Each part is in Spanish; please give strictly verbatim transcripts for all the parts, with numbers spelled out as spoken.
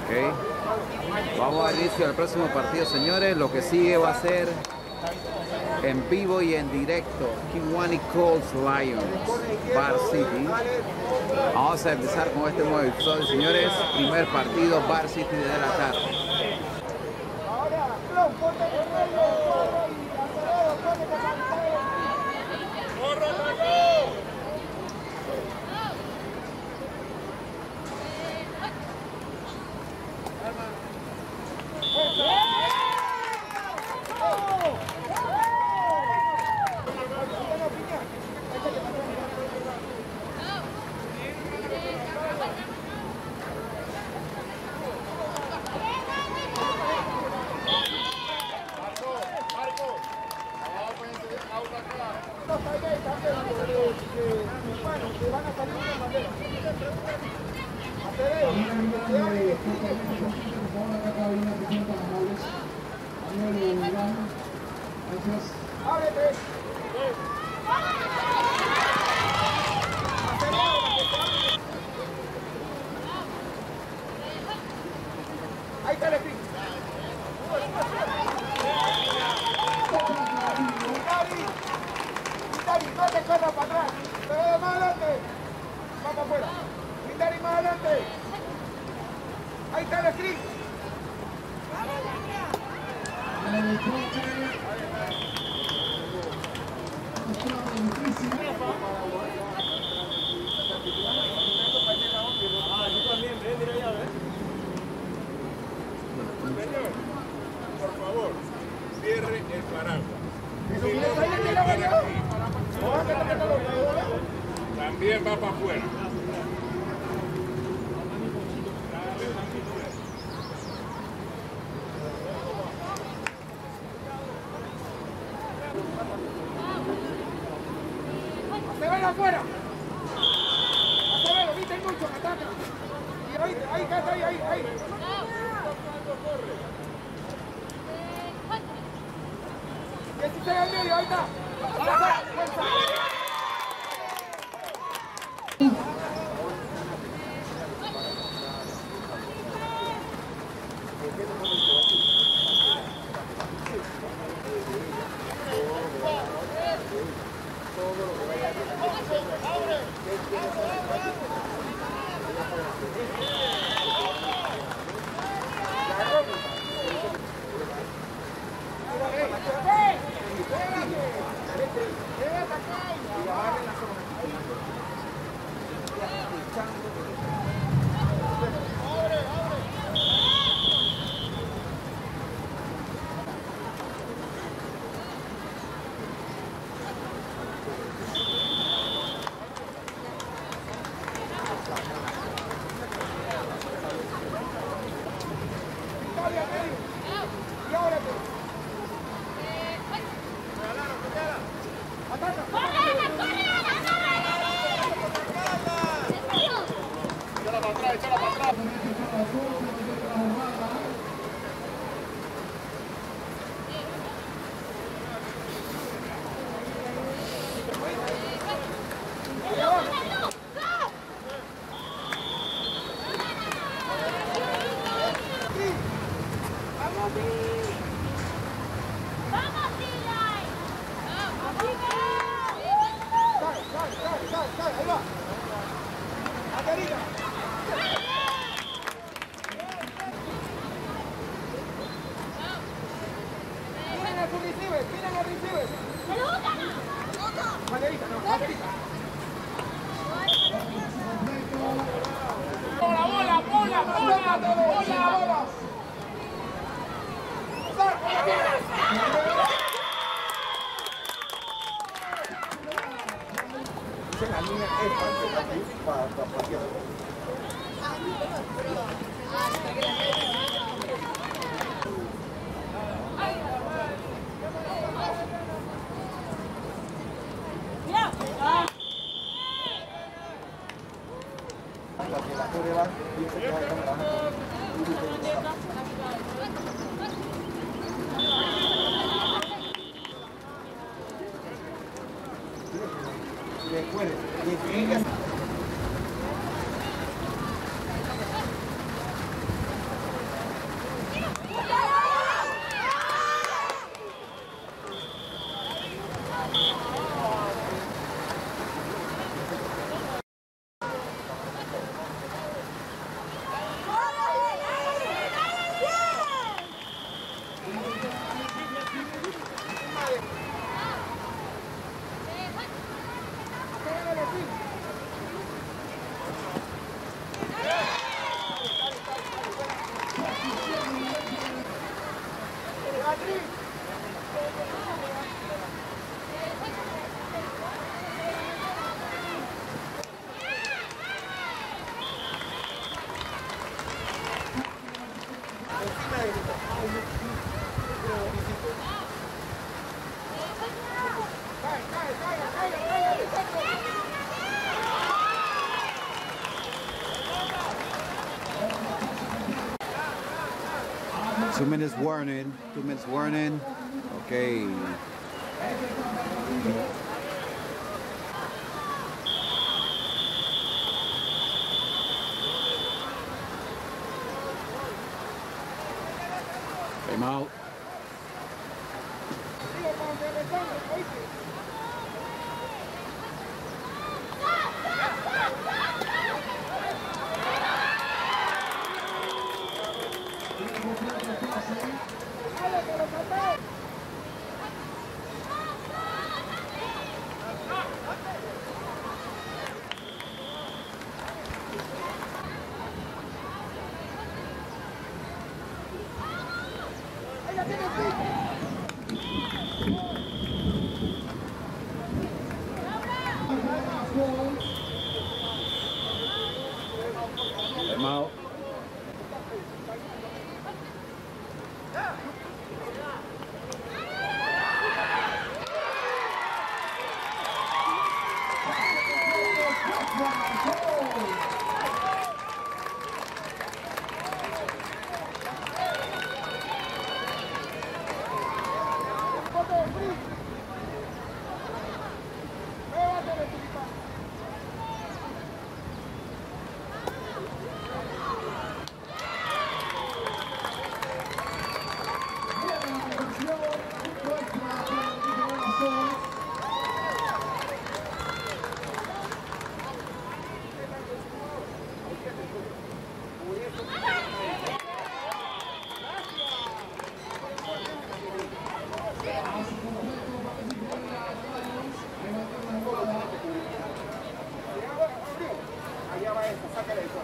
Ok. Vamos a dar inicio al próximo partido, señores. Lo que sigue va a ser en vivo y en directo. Kewanee Colts Lions, Bar City. Vamos a empezar con este nuevo episodio, señores. Primer partido, Bar City de la tarde. Ahí está el espíritu. No te corras para atrás, pero más adelante. Vamos afuera. Mindari más adelante. Ahí está el screen. Por favor, cierre el paraguas. También va para afuera. Se ven afuera. Acevedo, viste mucho, ataca. Y ahí, ahí, ahí, ahí, ahí. dieciséis al medio, ahí está. ¡Bola, bola, bola, bola, bola, bola! La línea es aquí para patear. Encima de esto. Cae, cae, caiga, caiga, caiga, Two minutes warning. Two minutes warning. Okay. Time out. Time out. Allá va esta, sácale eso.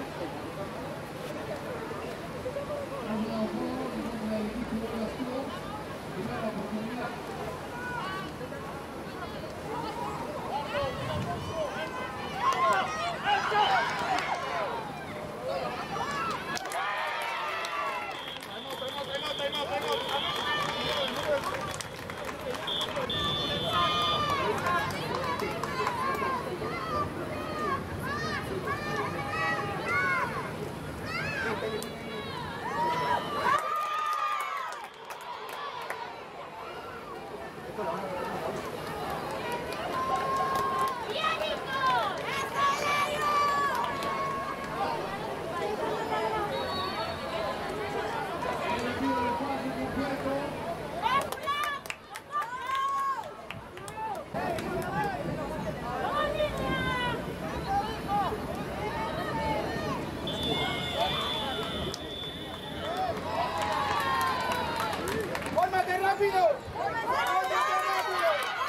¡Fórmate rápido! ¡Fórmate rápido!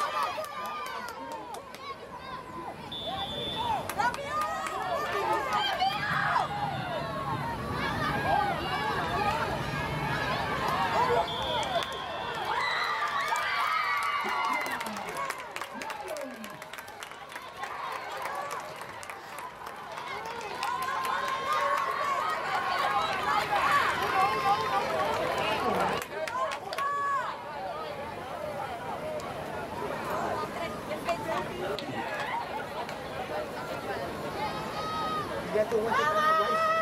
Ya tu vuelta está en el país.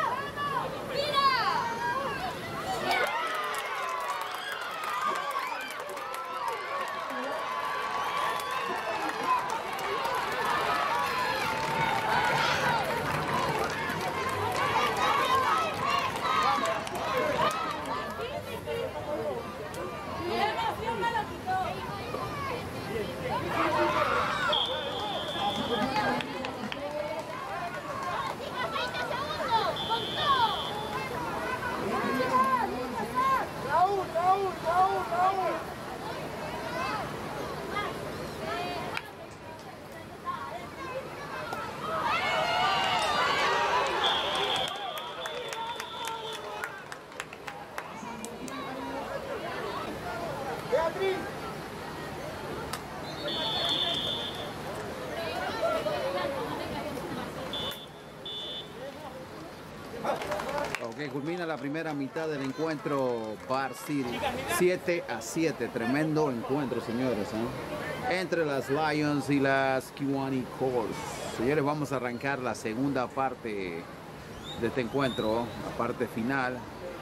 Raúl, Raúl, Raúl, Raúl. Beatriz. Ah. Ok, culmina la primera mitad del encuentro Bar City. siete a siete, tremendo encuentro, señores, ¿eh? Entre las Lions y las Kewanee Colts. Señores, vamos a arrancar la segunda parte de este encuentro, la parte final.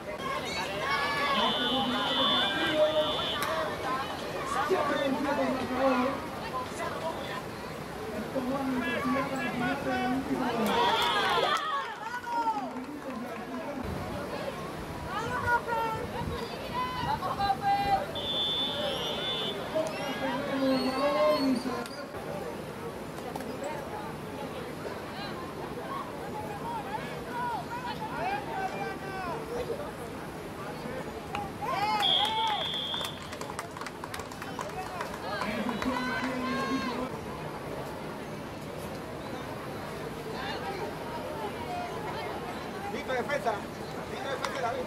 Listo, defensa. Listo, defensa, David.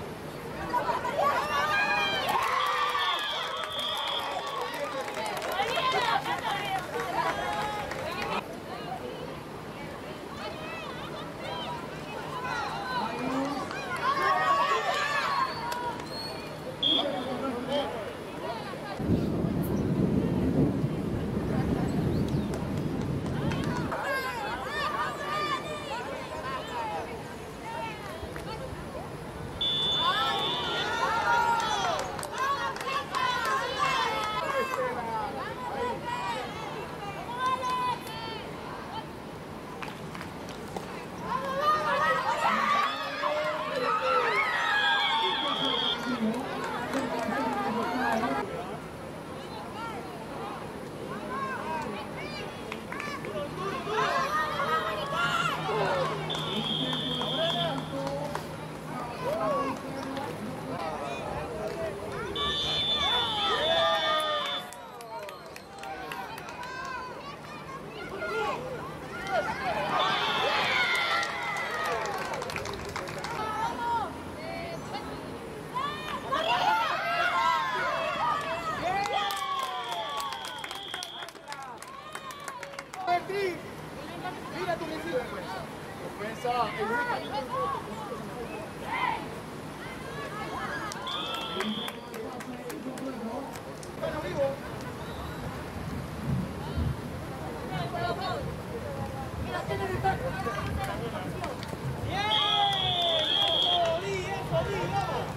Mira tu misión. Defensa, el único camino. Bueno, vivo. Mira, tiene el impacto. ¡Bien! ¡Eso, Di! ¡Eso, Di! ¡Vamos!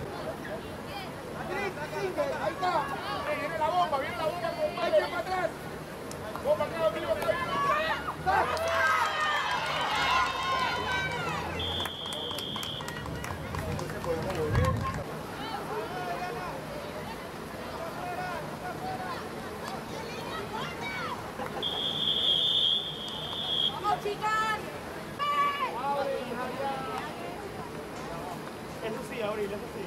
Ahí está. Viene la bomba, viene la bomba. Hay que ir para atrás. Bomba, acá, vivo, acá, vivo. ¡Vamos, chicas! Eso sí, Abril, eso sí.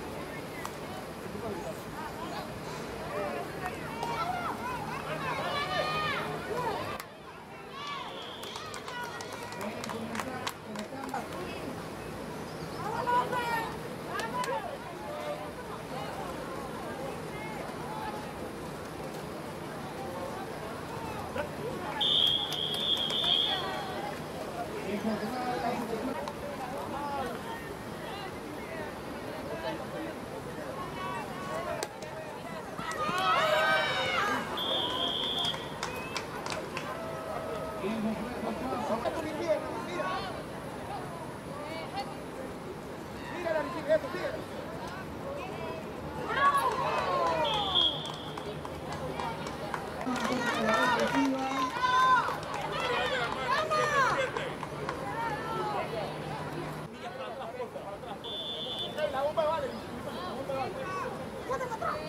Mira la izquierda, eso, sigue. La bomba vale. La bomba vale.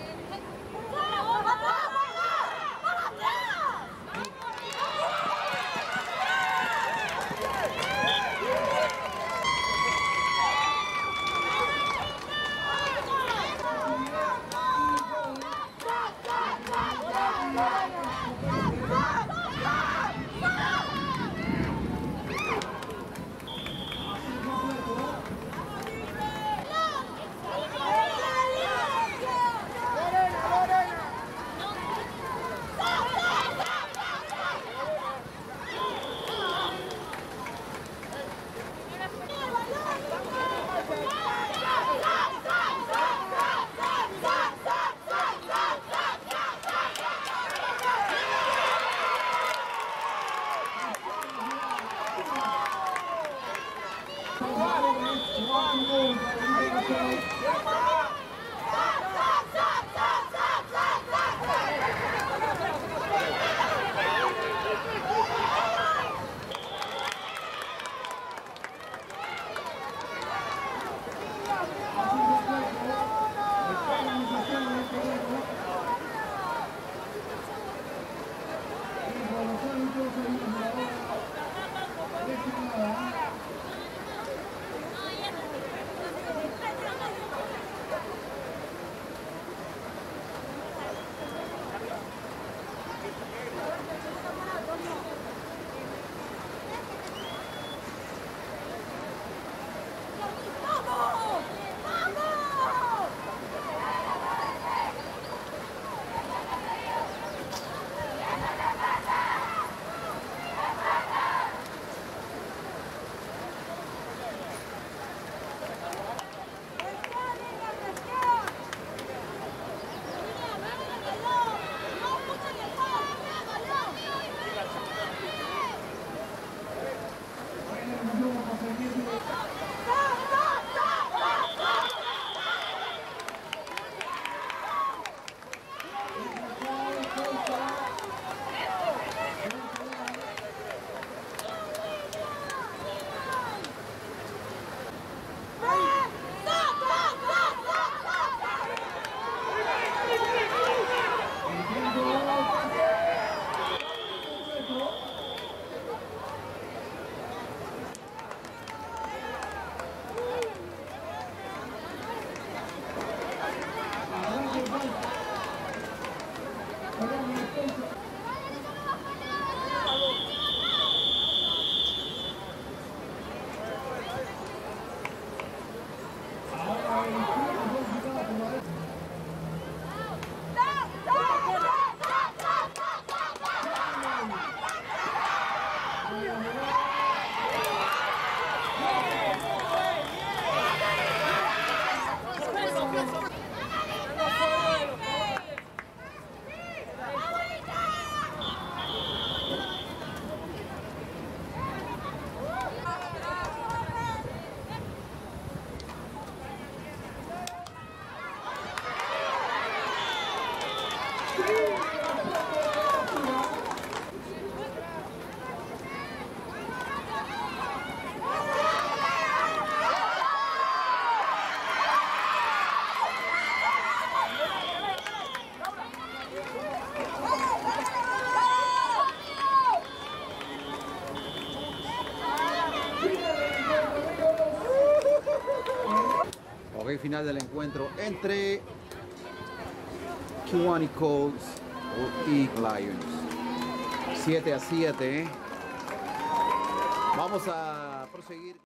¡Morena! Ok, final del encuentro entre Kewanee Colts y Lions. siete a siete. Vamos a proseguir.